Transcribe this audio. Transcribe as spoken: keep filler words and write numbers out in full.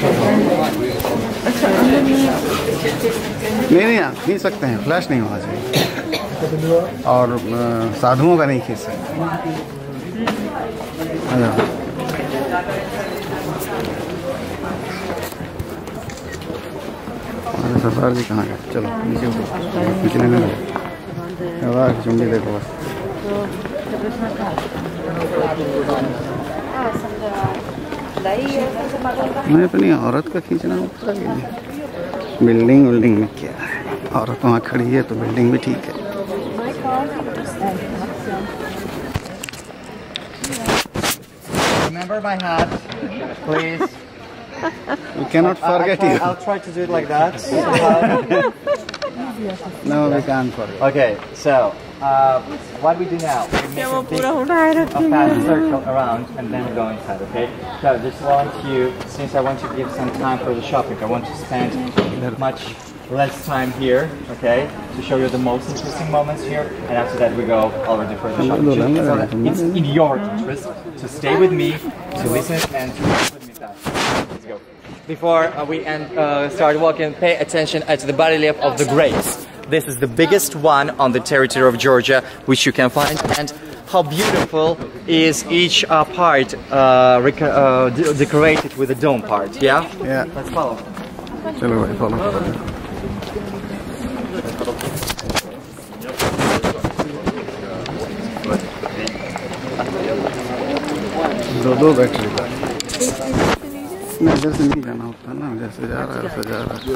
नहीं नहीं आप खींच सकते हैं, फ्लैश नहीं होना चाहिए। और साधुओं का नहीं खींच सकते। हमारे सरदार जी कहाँ गए? चलो नीचे निकलने में लगे। चुंडी देखो बस। मैं अपनी औरत का खींचना होता है। बिल्डिंग विल्डिंग में क्या है, औरत वहाँ खड़ी है तो बिल्डिंग भी ठीक है। Remember my hat, please. We cannot forget you. I'll try to do it like that. No, we can't forget. Okay, so uh, what we do now, we make a big a fast circle around and then we go inside, okay? So just want you, since I want to give some time for the shopping, I want to spend much less time here, okay? To show you the most interesting moments here, and after that we go already for the shopping. So that it's in your interest to stay with me, to listen and to work with me that. Let's go. Before uh, we end, uh, start walking, pay attention to the bas-relief of the grapes. This is the biggest one on the territory of Georgia, which you can find, and how beautiful is each uh, part uh, uh, decorated with a dome part. Yeah. Yeah. Let's follow. चलो भाई follow करो। दो दो battery का। नहीं इधर से नहीं जाना होता ना, जैसे जा रहा है वैसे जा रहा है।